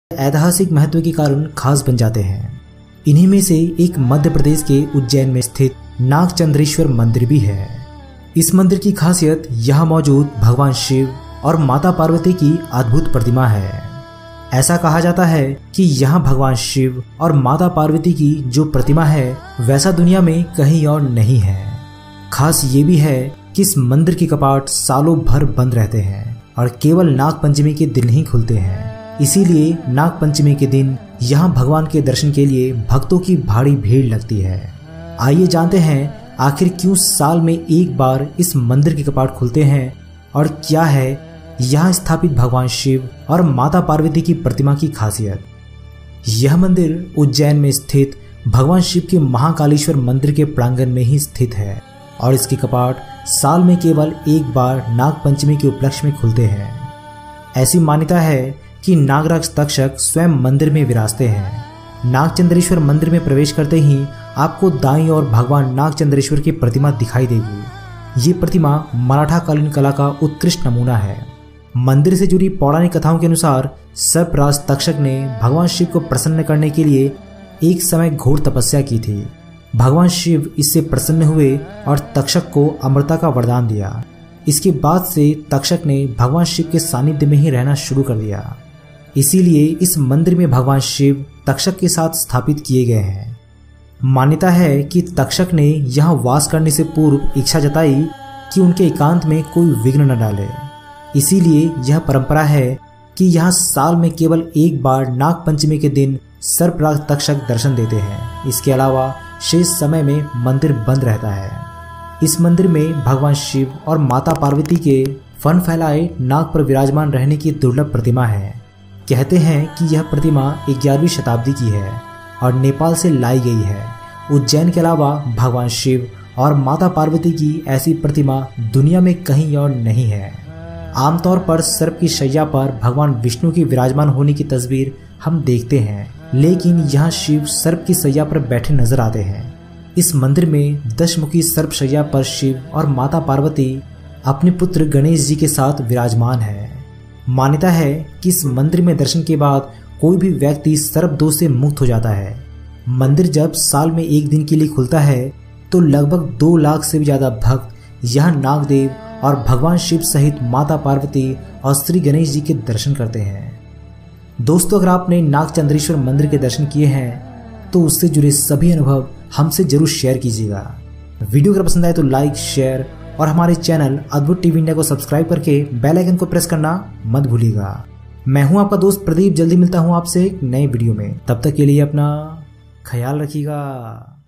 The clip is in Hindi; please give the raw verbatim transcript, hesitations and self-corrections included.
ऐतिहासिक महत्व के कारण खास बन जाते हैं। इन्हीं में से एक मध्य प्रदेश के उज्जैन में स्थित नागचंद्रेश्वर मंदिर भी है। इस मंदिर की खासियत यहाँ मौजूद भगवान शिव और माता पार्वती की अद्भुत प्रतिमा है। ऐसा कहा जाता है कि यहाँ भगवान शिव और माता पार्वती की जो प्रतिमा है वैसा दुनिया में कहीं और नहीं है। खास ये भी है कि इस मंदिर के कपाट सालों भर बंद रहते हैं और केवल नाग पंचमी के दिन ही खुलते हैं। इसीलिए नाग पंचमी के दिन यहाँ भगवान के दर्शन के लिए भक्तों की भारी भीड़ लगती है। आइए जानते हैं आखिर क्यों साल में एक बार इस मंदिर के कपाट खुलते हैं और क्या है यहाँ स्थापित भगवान शिव और माता पार्वती की प्रतिमा की खासियत। यह मंदिर उज्जैन में स्थित भगवान शिव के महाकालेश्वर मंदिर के प्रांगण में ही स्थित है और इसके कपाट साल में केवल एक बार नाग पंचमी के उपलक्ष्य में खुलते हैं। ऐसी मान्यता है कि नागराज तक्षक स्वयं मंदिर में विराजते हैं। नागचंद्रेश्वर मंदिर में प्रवेश करते ही आपको दाईं ओर भगवान नागचंद्रेश्वर की प्रतिमा दिखाई देगी। ये प्रतिमा मराठा कालीन कला का उत्कृष्ट नमूना है। मंदिर से जुड़ी पौराणिक कथाओं के अनुसार सर्पराज तक्षक ने भगवान शिव को प्रसन्न करने के लिए एक समय घोर तपस्या की थी। भगवान शिव इससे प्रसन्न हुए और तक्षक को अमरता का वरदान दिया। इसके बाद से तक्षक ने भगवान शिव के सानिध्य में ही रहना शुरू कर दिया। इसीलिए इस मंदिर में भगवान शिव तक्षक के साथ स्थापित किए गए हैं। मान्यता है कि तक्षक ने यहाँ वास करने से पूर्व इच्छा जताई कि उनके एकांत में कोई विघ्न न डाले। इसीलिए यह परंपरा है कि यहाँ साल में केवल एक बार नाग पंचमी के दिन सर्पराज तक्षक दर्शन देते हैं। इसके अलावा शेष समय में मंदिर बंद रहता है। इस मंदिर में भगवान शिव और माता पार्वती के फन फैलाए नाग पर विराजमान रहने की दुर्लभ प्रतिमा है। कहते हैं कि यह प्रतिमा ग्यारहवीं शताब्दी की है और नेपाल से लाई गई है। उज्जैन के अलावा भगवान शिव और माता पार्वती की ऐसी प्रतिमा दुनिया में कहीं और नहीं है। आमतौर पर सर्प की शैया पर भगवान विष्णु की विराजमान होने की तस्वीर हम देखते हैं, लेकिन यहाँ शिव सर्प की शैया पर बैठे नजर आते हैं। इस मंदिर में दशमुखी सर्प शैया पर शिव और माता पार्वती अपने पुत्र गणेश जी के साथ विराजमान है। मान्यता है कि इस मंदिर में दर्शन के बाद कोई भी व्यक्ति सर्प दोष से मुक्त हो जाता है। मंदिर जब साल में एक दिन के लिए खुलता है तो लगभग दो लाख से भी ज्यादा भक्त यहाँ नागदेव और भगवान शिव सहित माता पार्वती और श्री गणेश जी के दर्शन करते हैं। दोस्तों, अगर आपने नागचंद्रेश्वर मंदिर के दर्शन किए हैं तो उससे जुड़े सभी अनुभव हमसे जरूर शेयर कीजिएगा। वीडियो अगर पसंद आए तो लाइक, शेयर और हमारे चैनल अद्भुत टीवी इंडिया को सब्सक्राइब करके बेल आइकन को प्रेस करना मत भूलिएगा। मैं हूं आपका दोस्त प्रदीप। जल्दी मिलता हूं आपसे एक नए वीडियो में। तब तक के लिए अपना ख्याल रखिएगा।